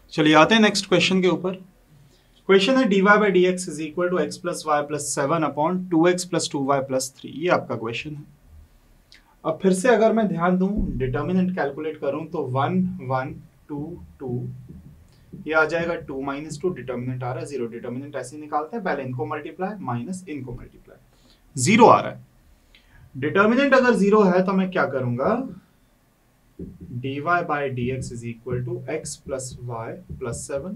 चलिए आते हैं नेक्स्ट क्वेश्चन के ऊपर। क्वेश्चन है dy by d x is equal to x plus y plus 7 upon 2x plus 2y plus 3। ये आपका क्वेश्चन है। अब फिर से अगर मैं ध्यान दूं, डिटर्मिनेंट कैलकुलेट करूं तो 1 1 2 2 ये आ जाएगा 2 माइनस 2, डिटर्मिनेंट आ रहा है 0। डिटर्मिनेंट ऐसे ही निकालते हैं, पहले इनको मल्टीप्लाई माइनस इनको मल्टीप्लाई, 0 आ रहा है। डिटर्मिनेंट अगर 0 है तो मैं क्या करूंगा, dy by d x is equal to x plus y plus 7,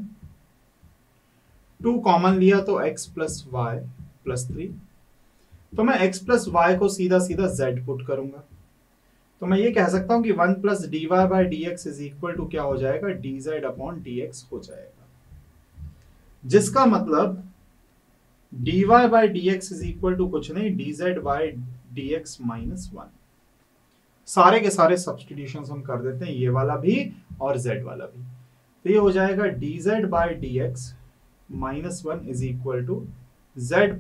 2 common लिया तो x प्लस वाई प्लस 3, तो मैं x प्लस वाई को सीधा सीधा z पुट करूंगा, तो मैं ये कह सकता हूं कि 1 plus d y by d x is equal to क्या हो जाएगा, d z upon d x हो जाएगा। जिसका मतलब dy by d x is equal to कुछ नहीं, d z by d x minus 1। सारे के सारे सब्स्टिट्यूशन हम कर देते हैं, ये वाला भी और z वाला भी, तो ये हो जाएगा d z by d x minus 1 is equal to z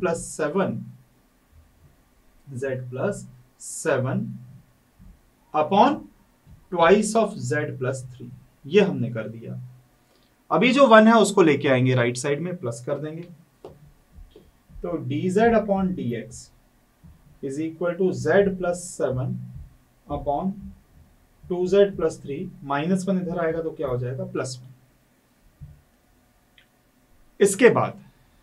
plus 7 upon twice of z plus 3। ये हमने कर दिया। अभी जो 1 है उसको लेके आएंगे राइट साइड में, प्लस कर देंगे, तो dz upon dx is equal to z plus 7 upon 2z plus 3, minus 1 इधर आएगा तो क्या हो जाएगा, प्लस 1। इसके बाद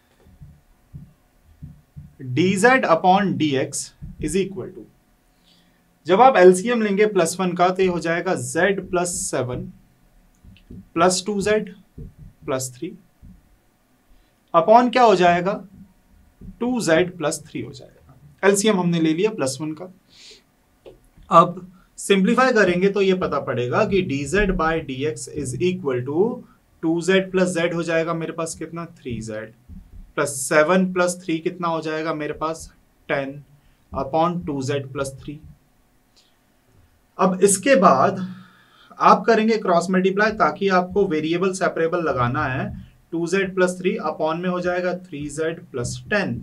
dz upon dx is equal to, जब आप एलसीएम लेंगे प्लस 1 का तो ये हो जाएगा z plus 7 plus 2z plus 3 upon क्या हो जाएगा, 2z प्लस 3 हो जाएगा। एलसीएम हमने ले लिया प्लस 1 का। अब सिंप्लीफाई करेंगे तो ये पता पड़ेगा कि dz by d x is equal to 2z plus z हो जाएगा मेरे पास कितना, 3z प्लस 7 प्लस 3 कितना हो जाएगा मेरे पास 10 अपॉन 2z प्लस 3। अब इसके बाद आप करेंगे क्रॉस मल्टीप्लाई, ताकि आपको वेरिएबल सेपरेबल लगाना है। 2z प्लस 3 अपॉन में हो जाएगा 3z प्लस 10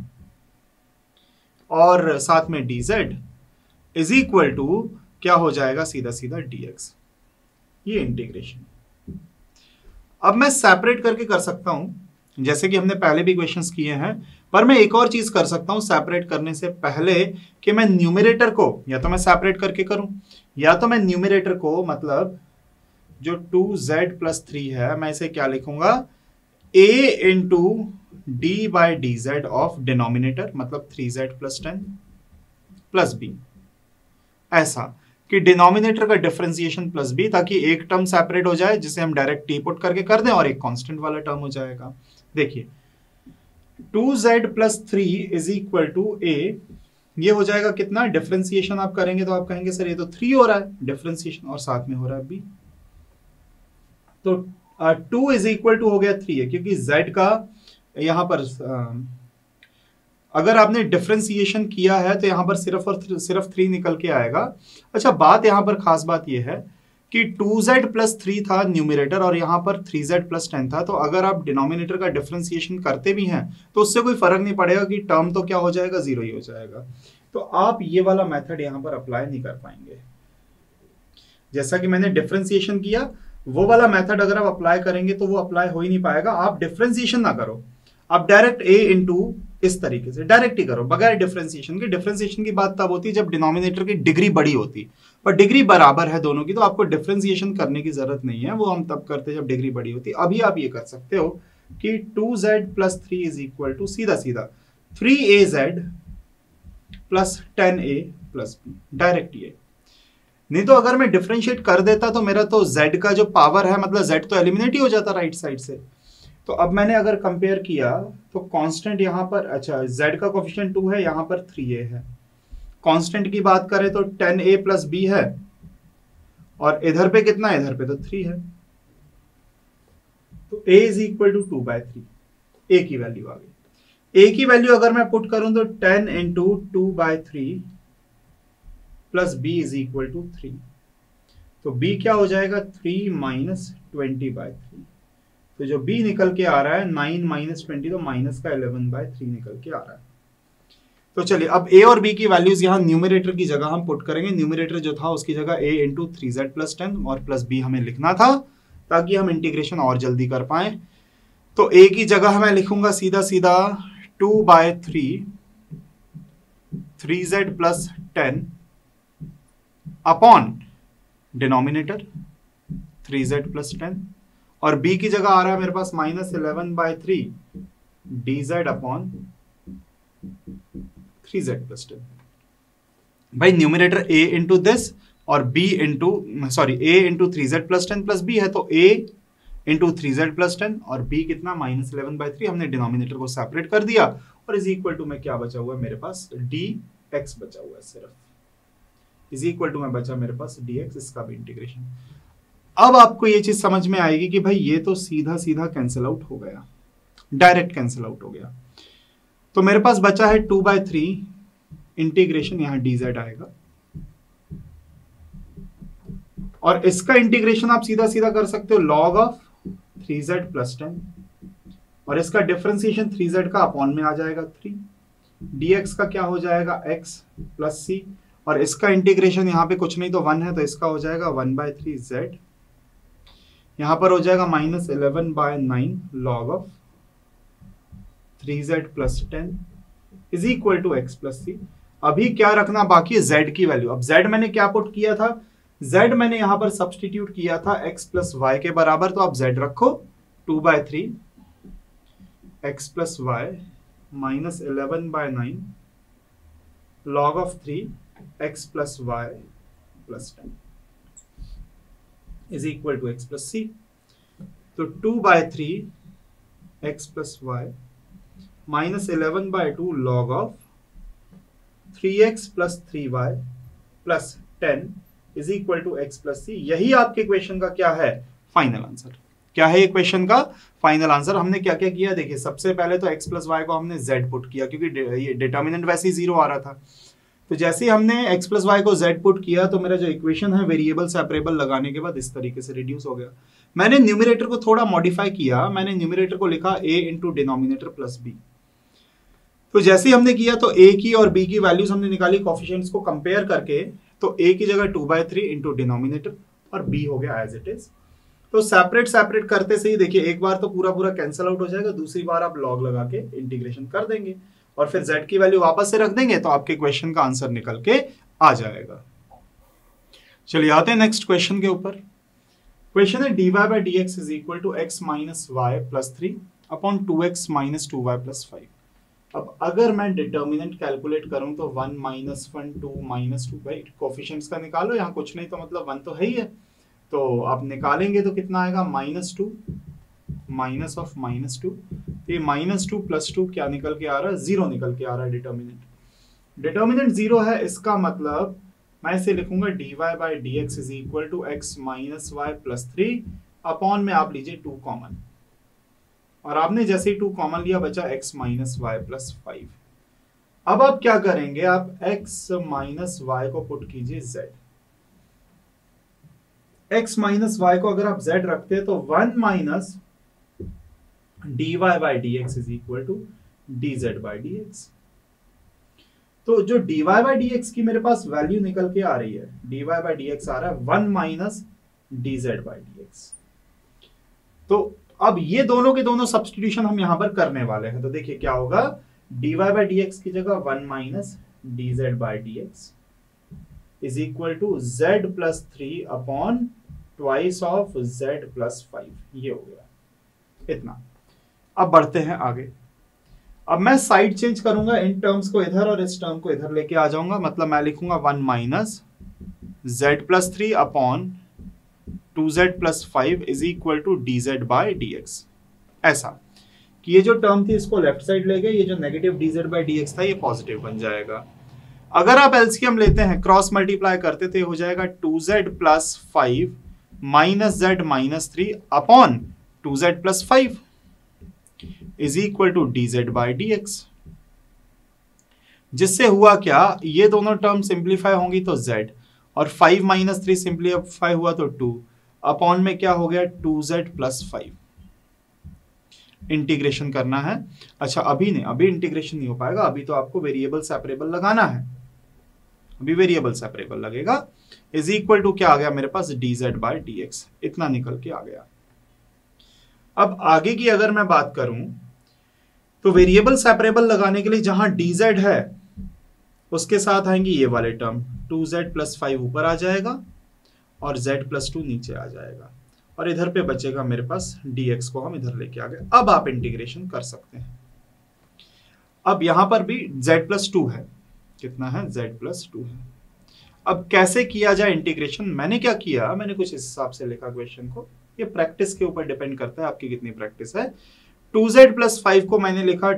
और साथ में dz इज इक्वल टू क्या हो जाएगा, सीधा सीधा dx। ये इंटीग्रेशन अब मैं सेपरेट करके कर सकता हूं, जैसे कि हमने पहले भी क्वेश्चंस किए हैं, पर मैं एक और चीज कर सकता हूं सेपरेट करने से पहले, कि मैं न्यूमरेटर को या तो मैं सेपरेट करके करूं, या तो मैं न्यूमरेटर को मतलब जो 2z प्लस 3 है मैं इसे क्या लिखूंगा, a into d by d z of denominator, मतलब 3z प्लस 10 प्लस b, ऐसा कि डिनोमिनेटर का डिफरेंशिएशन प्लस b, ताकि एक टर्म सेपरेट हो जाए जिसे हम डायरेक्ट टी पुट करके कर दें और एक कांस्टेंट वाला टर्म हो जाएगा। देखिए 2z plus 3 is equal to a, ये हो जाएगा कितना, डिफरेंशिएशन आप करेंगे तो आप कहेंगे सर ये तो 3 हो रहा है डिफरेंशिएशन और साथ में हो रहा है b, तो 2 इज इक्वल टू हो गया 3 है, क्योंकि z का यहां पर अगर आपने डिफरेंशिएशन किया है तो यहां पर सिर्फ और सिर्फ 3 निकल के आएगा। अच्छा, बात यहां पर खास बात यह है कि 2z प्लस 3 था न्यूमरेटर और यहां पर 3z प्लस 10 था, तो अगर आप डिनोमिनेटर का डिफरेंशिएशन करते भी हैं तो उससे कोई फर्क नहीं पड़ेगा कि टर्म तो क्या हो जाएगा, 0 ही हो जाएगा। तो आप ये वाला मेथड यहां पर अप्लाई नहीं कर पाएंगे। जैसा कि मैंने डिफरेंशिएशन किया, वो वाला मेथड अगर आप अप्लाई करेंगे तो वो अप्लाई हो ही नहीं पाएगा। आप डिफरेंशिएशन ना करो, आप डायरेक्ट a इंटू इस तरीके से डायरेक्ट ही करो बगैर डिफरेंशिएशन के। डिफरेंशिएशन की बात तब होती है जब डिनोमिनेटर की डिग्री बड़ी होती, पर डिग्री बराबर है दोनों की, तो आपको डिफरेंशिएशन करने की जरूरत नहीं है, वो हम तब करते हैं जब डिग्री बड़ी होती। अभी आप ये कर सकते हो कि 2z plus 3 is equal to सीधा सीधा 3az plus 10a plus b, direct ये। नहीं तो अगर मैं डिफरेंशिएट कर देता तो मेरा तो z का जो पावर है, मतलब z तो एलिमिनेट ही हो जाता राइट साइड से। तो अब मैंने अगर कंपेयर किया तो कांस्टेंट यहां पर, अच्छा z का कोफिशिएंट 2 है, यहां पर 3a है। कांस्टेंट की बात करें तो 10a प्लस b है, और इधर पे कितना है, इधर पे तो 3 है, तो a is equal to 2/3, a की वैल्यू आ गई। a की वैल्यू अगर मैं पुट करूं तो 10 into 2/3 plus b is equal to 3, तो b क्या हो जाएगा, 3 माइनस 20/3, तो जो b निकल के आ रहा है 9 माइनस 20, तो माइनस का 11/3 निकल के आ रहा है। तो चलिए अब a और b की वैल्यूज यहाँ न्यूमरेटर की जगह हम पुट करेंगे। न्यूमरेटर जो था उसकी जगह a इंटू 3z प्लस 10 और प्लस b हमें लिखना था, ताकि हम इंटीग्रेशन और जल्दी कर पाए। तो a की जगह मैं लिखूंगा सीधा सीधा 2/3 3z plus 10 upon denominator 3z plus 10, और b की जगह आ रहा है मेरे पास -11/3 dz अपॉन 3z प्लस 10। भाई न्यूमिनेटर a इंटू दिस और b into a into 3z plus 10 plus b है, तो a इंटू 3z प्लस 10 और b कितना -11/3। हमने डिनोमिनेटर को सेपरेट कर दिया और इज इक्वल टू में क्या बचा हुआ है मेरे पास dx बचा हुआ है, सिर्फ इज इक्वल टू में बचा मेरे पास dx, इसका भी इंटीग्रेशन। अब आपको ये चीज समझ में आएगी कि भाई ये तो सीधा सीधा कैंसिल आउट हो गया, डायरेक्ट कैंसिल आउट हो गया। तो मेरे पास बचा है 2/3 इंटीग्रेशन, यहां dz आएगा, और इसका इंटीग्रेशन आप सीधा सीधा कर सकते हो log ऑफ 3z प्लस 10, और इसका डिफरेंशिएशन 3z का अपॉन में आ जाएगा 3, dx का क्या हो जाएगा x प्लस c, और इसका इंटीग्रेशन यहां पे कुछ नहीं तो 1 है, तो इसका हो जाएगा 1/3z, यहां पर हो जाएगा -11/9 log of 3z plus 10 is equal to x plus c। अभी क्या रखना बाकी है, z की वैल्यू। अब z मैंने क्या पुट किया था, z मैंने यहां पर सब्सटीट्यूट किया था x प्लस y के बराबर, तो आप z रखो 2/3 x plus y -11/9 log of 3 x plus y plus 10 is equal to x plus c। तो 2/3 x plus y -11/2 log of 3x plus 3y plus 10 is equal to x plus c। यही आपके question का क्या है, final answer. क्या है ये question का फाइनल आंसर। हमने क्या क्या किया, देखिए सबसे पहले तो x प्लस वाई को हमने z पुट किया, क्योंकि ये डिटर्मिनेंट वैसे ही 0 आ रहा था। तो जैसे ही हमने x प्लस वाई को z पुट किया तो मेरा जो इक्वेशन है वेरिएबल सेपरेबल लगाने के बाद इस तरीके से रिड्यूस हो गया। मैंने न्यूमरेटर को थोड़ा मॉडिफाई किया, मैंने न्यूमरेटर को लिखा a into denominator plus b। तो जैसे ही हमने किया तो a की और b की वैल्यूज हमने निकाली कोफिशिएंट्स को कंपेयर करके, तो a की जगह 2/3 इंटू डिनोमिनेटर और b हो गया एज इट इज। तो सेपरेट करते से ही देखिए एक बार तो पूरा पूरा कैंसिल आउट हो जाएगा, दूसरी बार आप लॉग लगा के इंटीग्रेशन कर देंगे और फिर z की वैल्यू वापस से रख देंगे, तो आपके क्वेश्चन का आंसर निकल के आ जाएगा। चलिए आते हैं नेक्स्ट क्वेश्चन के ऊपर। क्वेश्चन है dy/dx is equal to x minus y plus 3 upon 2x minus 2y plus 5। अब अगर मैं डिटर्मिनेंट कैलकुलेट करूं तो 1 माइनस 1 2 माइनस 2, भाई कोफिशिएंट्स का निकालो, यहाँ कुछ नहीं तो मतलब 1 तो है ही है, तो आप निकालेंगे तो कितना आएगा -2 माइनस ऑफ -2, ये -2 प्लस 2 क्या निकल के आ रहा है, 0 निकल के आ रहा है। डिटर्मिनेंट 0 है, इसका मतलब मैं इसे लिखूंगा dy/dx is equal to x minus y plus 3 upon में आप लीजिए 2 कॉमन, और आपने जैसे ही 2 कॉमन लिया बचा x माइनस वाई प्लस 5। अब आप क्या करेंगे, आप x माइनस वाई को पुट कीजिए z। x माइनस वाई को अगर आप z रखते हैं तो 1 minus dy/dx is equal to dz/dx। तो जो dy/dx की मेरे पास वैल्यू निकल के आ रही है, dy/dx आ रहा है 1 माइनस dz/dx। तो अब ये दोनों के दोनों सब्स्टिट्यूशन हम यहां पर करने वाले हैं, तो देखिए क्या होगा, dy/dx की जगह 1 minus dz/dx is equal to z plus 3 upon twice of z plus 5, ये हो गया इतना। अब बढ़ते हैं आगे। अब मैं साइड चेंज करूंगा, इन टर्म्स को इधर और इस टर्म को इधर लेके आ जाऊंगा, मतलब मैं लिखूंगा 1 minus z plus 3 upon 2z plus 5 is equal to dz/dx। ऐसा कि ये जो टर्म थी इसको लेफ्ट साइड ले गए, ये जो नेगेटिव dz/dx था ये पॉजिटिव बन जाएगा। अगर आप एलसीएम लेते हैं, क्रॉस मल्टीप्लाई करते थे, हो जाएगा 2z plus 5 minus z minus 3 upon 2z plus 5 is equal to dz/dx। जिससे हुआ क्या, ये दोनों टर्म सिंप्लीफाई होंगी तो z, और 5 माइनस 3 सिंप्लीफाई हुआ तो 2, अपॉन में क्या हो गया 2z प्लस 5। इंटीग्रेशन करना है। अच्छा अभी नहीं, अभी इंटीग्रेशन नहीं हो पाएगा, अभी तो आपको वेरिएबल सेपरेबल लगाना है, अभी वेरिएबल सेपरेबल लगेगा। इज इक्वल टू क्या आ गया मेरे पास dz/dx, इतना निकल के आ गया। अब आगे की अगर मैं बात करूं तो वेरिएबल सेपरेबल लगाने के लिए जहां dz है उसके साथ आएंगे ये वाले टर्म 2z+5 ऊपर आ जाएगा और z+2 नीचे आ जाएगा और इधर पे बचेगा मेरे पास dx को हम इधर लेके आ गए। अब आप इंटीग्रेशन कर सकते हैं। अब यहां पर भी z+2 है, कितना है z+2 है। अब कैसे किया जाए इंटीग्रेशन, मैंने क्या किया, मैंने कुछ इस हिसाब से लिखा क्वेश्चन को, ये प्रैक्टिस के ऊपर डिपेंड करता है आपकी कितनी प्रैक्टिस है। 2z+5 को मैंने लिखा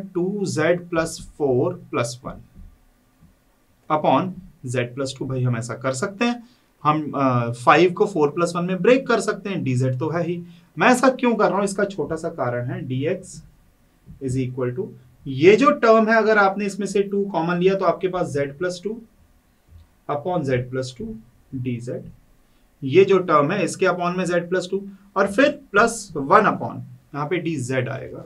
2z+4+1 अपॉन z+2। भाई हम ऐसा कर सकते हैं, हम 5 को 4+1 में ब्रेक कर सकते हैं, dz तो है ही। मैं ऐसा क्यों कर रहा हूं, इसका छोटा सा कारण है, dx इज इक्वल टू ये जो टर्म है, अगर आपने इसमें से 2 कॉमन लिया तो आपके पास z+2 अपॉन z+2 dz, ये जो टर्म है इसके अपॉन में z+2 और फिर +1 अपॉन यहां पे dz आएगा,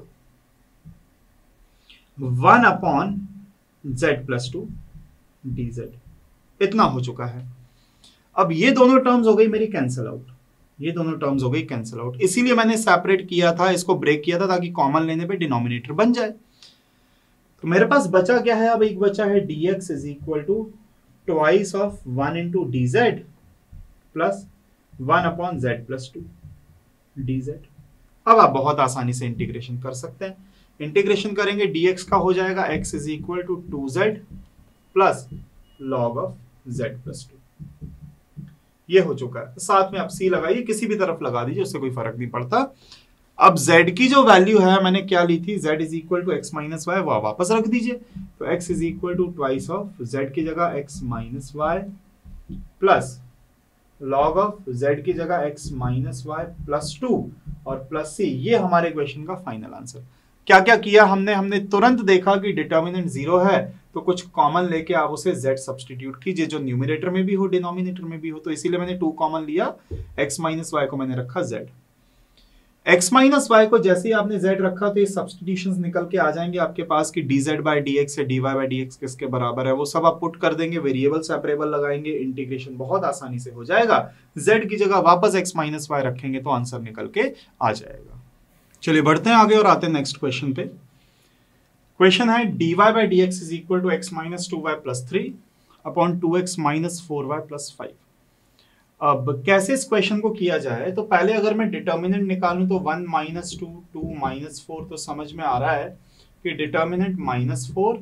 1 अपॉन z+2 dz। इतना हो चुका है। अब ये दोनों टर्म्स हो गई मेरी कैंसिल आउट, ये दोनों टर्म्स हो गई कैंसिल आउट, इसीलिए मैंने सेपरेट किया था, इसको ब्रेक किया था ताकि कॉमन लेने पे डिनोमिनेटर बन जाए। तो मेरे पास बचा क्या है, अब एक बचा है dx is equal to twice of 1 into dz plus 1 upon z+2 dz। अब आप बहुत आसानी से इंटीग्रेशन कर सकते हैं। इंटीग्रेशन करेंगे dx का हो जाएगा x is equal to 2z plus log of z+2। ये हो चुका है। साथ में आप c लगाइए, किसी भी तरफ लगा दीजिए, उससे कोई फर्क नहीं पड़ता। अब z की जो वैल्यू है मैंने क्या ली थी, z is equal to x minus y, वह वापस रख दीजिए। तो x is equal to twice of z की जगह x minus y plus log of z की जगह x माइनस वाई प्लस 2 और प्लस c। ये हमारे क्वेश्चन का फाइनल आंसर। क्या क्या किया हमने तुरंत देखा कि डिटर्मिनेंट 0 है तो कुछ कॉमन लेके आप उसे z सब्स्टिट्यूट कीजिए, जो न्यूमरेटर में भी हो डिनोमिनेटर में भी हो। तो इसीलिए मैंने 2 कॉमन लिया, x माइनस वाई को मैंने रखा z। x माइनस वाई को जैसे ही आपने z रखा तो ये सब्स्टिट्यूशंस निकल के आ जाएंगे आपके पास कि dz बाय dx या dy बाय dx किसके बराबर है, वो सब आप पुट कर देंगे, वेरिएबल सेपरेबल लगाएंगे, इंटीग्रेशन बहुत आसानी से हो जाएगा। z की जगह वापस x माइनस वाई रखेंगे तो आंसर निकल के आ जाएगा। चलिए बढ़ते हैं आगे और आते हैं नेक्स्ट क्वेश्चन पे। क्वेश्चन है dy by dx is equal to x minus 2y plus 3 upon 2x minus 4y plus 5। अब कैसे इस क्वेश्चन को किया जाए, तो पहले अगर मैं डिटर्मिनेंट निकालूं तो 1 माइनस 2 2 माइनस 4, तो समझ में आ रहा है कि determinant minus 4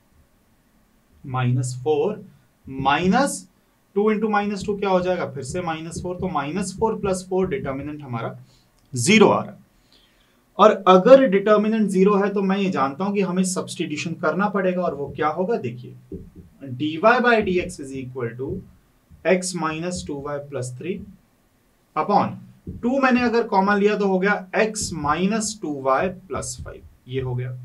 minus 2 into minus 2 क्या हो जाएगा, फिर से माइनस 4, तो माइनस 4 प्लस 4 डिटर्मिनेंट हमारा 0 आ रहा है। और अगर डिटर्मिनेंट 0 है तो मैं ये जानता हूं कि हमें सब्स्टिट्यूशन करना पड़ेगा, और वो क्या होगा देखिए, dy by dx is equal to x minus 2y plus 3 upon 2 मैंने अगर कॉमन लिया तो हो गया x माइनस 2y प्लस 5, ये हो गया।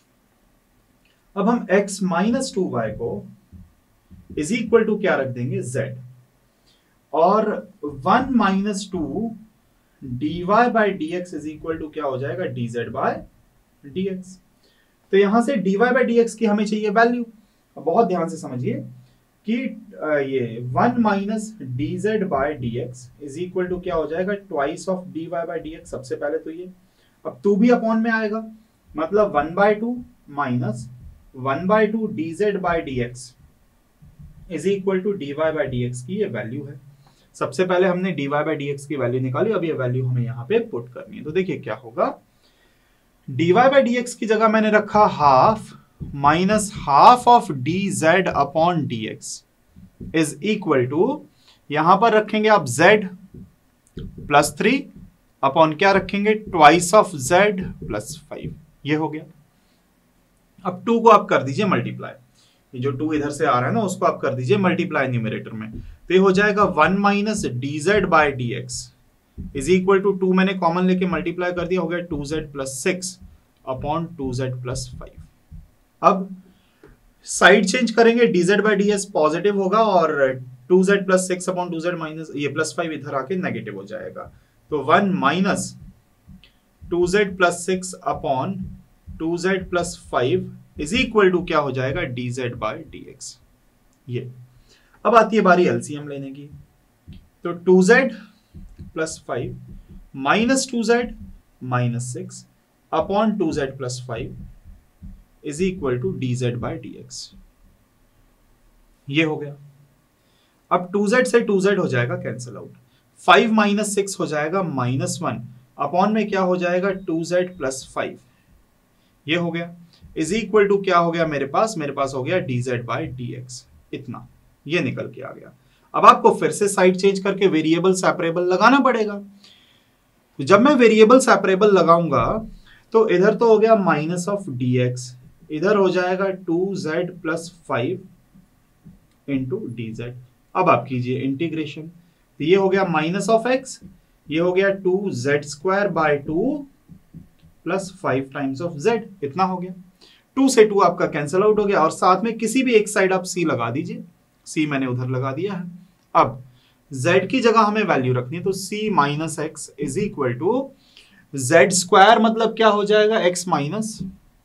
अब हम x माइनस 2y को इज इक्वल टू क्या रख देंगे, z, और 1 minus 2 dy by dx is equal to क्या हो जाएगा, dz बाय dx। तो यहां से dy बाय dx की हमें चाहिए वैल्यू। बहुत ध्यान से समझिए कि ये 1 minus dz by dx is equal to क्या हो जाएगा, twice of dy by dx। सबसे पहले तो ये, अब 2 भी अपॉन में आएगा, मतलब 1/2 minus 1/2 dz by dx is equal to dy by dx की ये वैल्यू है। सबसे पहले हमने dy बाय dx की वैल्यू निकाली, अब ये वैल्यू हमें यहाँ पे पुट करनी है। तो देखिए क्या होगा, dy बाय dx की जगह मैंने रखा half minus half of dz upon dx is equal to, यहां पर रखेंगे आप z प्लस 3 अपॉन क्या रखेंगे, ट्वाइस ऑफ z प्लस 5, ये हो गया। अब 2 को आप कर दीजिए मल्टीप्लाई, ये जो 2 इधर से आ रहा है ना उसको आप कर दीजिए मल्टीप्लाई न्यूमरेटर में, तो ये हो जाएगा 1 minus dz by dx is equal to 2 मैंने कॉमन लेके मल्टीप्लाई कर दिया, हो गया 2z plus 6 upon 2z plus 5। अब साइड चेंज करेंगे, dz बाय ds पॉजिटिव होगा और 2z plus 6 upon 2z minus ये प्लस 5 इधर आके नेगेटिव हो जाएगा। तो 1 minus 2z plus 6 upon 2z plus 5 is equal to क्या हो जाएगा, dz बाय dx। ये अब आती है बारी एलसीएम लेने की, तो 2z plus 5 minus 2z minus 6 upon 2z plus 5 is equal to dz by dx। ये हो गया। अब 2z से 2z हो जाएगा कैंसिल आउट, 5 माइनस 6 हो जाएगा -1 अपॉन में क्या हो जाएगा 2z प्लस 5, ये हो गया इज इक्वल टू क्या हो गया मेरे पास हो गया dz बाय dx। इतना ये निकल के आ गया। अब आपको फिर से साइड चेंज करके वेरिएबल सेपरेबल लगाना पड़ेगा। जब मैं वेरिएबल सेपरेबल लगाऊंगा तो इधर तो हो गया माइनस ऑफ dx, इधर हो जाएगा 2z प्लस 5 इंटू dz। अब आप कीजिए इंटीग्रेशन, तो ये हो गया माइनस ऑफ x, ये हो गया 2z square by 2 plus 5 times of z। इतना हो गया। 2 से 2 आपका कैंसिल आउट हो गया और साथ में किसी भी एक साइड आप c लगा दीजिए। c मैंने उधर लगा दिया है। अब z की जगह हमें वैल्यू रखनी है, तो c minus x is equal to z square, मतलब क्या हो जाएगा x माइनस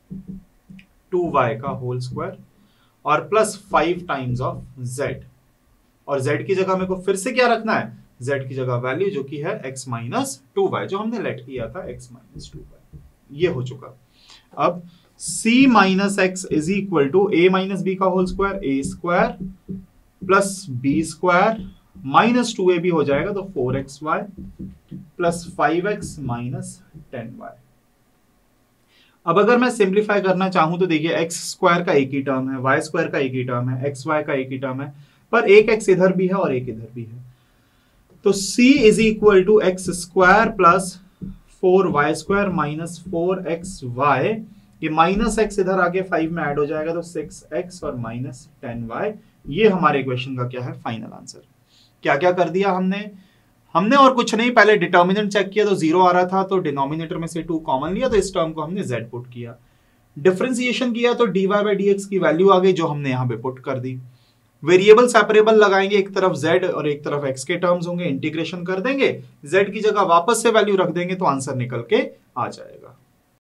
2y का होल स्क्वायर और प्लस 5 टाइम्स ऑफ z। और z की जगह मेरे को फिर से क्या रखना है, z की जगह वैल्यू जो कि है x माइनस 2y, जो हमने लेट किया था x माइनस 2y। ये हो चुका। अब c minus x is equal to a minus b का whole square, a square plus b square minus 2a भी हो जाएगा, तो 4xy plus 5x minus 10y। अब अगर मैं सिंप्लीफाई करना चाहूं तो देखिए एक्स स्क्वायर का एक ही टर्म है, वाई स्क्वायर का एक ही टर्म है, एक्स वाई का एक ही टर्म है, पर एक एक्स इधर भी है और एक इधर भी है। तो c is equal to x square plus 4y square minus 4xy, ये माइनस एक्स इधर आके 5 में ऐड हो जाएगा, तो 6x और माइनस 10y। ये हमारे इक्वेशन का क्या है, फाइनल आंसर। क्या क्या कर दिया हमने और कुछ नहीं, पहले डिटर्मिनेंट चेक किया तो 0 आ रहा था, तो डिनोमिनेटर में से 2 कॉमन लिया, तो इस टर्म को हमने z पुट किया। डिफरेंशिएशन किया तो dy बाई dx की वैल्यू आ गई, जो हमने यहाँ पे पुट कर दी। वेरिएबल सेपरेबल लगाएंगे, एक तरफ z और एक तरफ x के टर्म्स होंगे, इंटीग्रेशन कर देंगे, z की जगह वापस से वैल्यू रख देंगे तो आंसर निकल के आ जाएगा।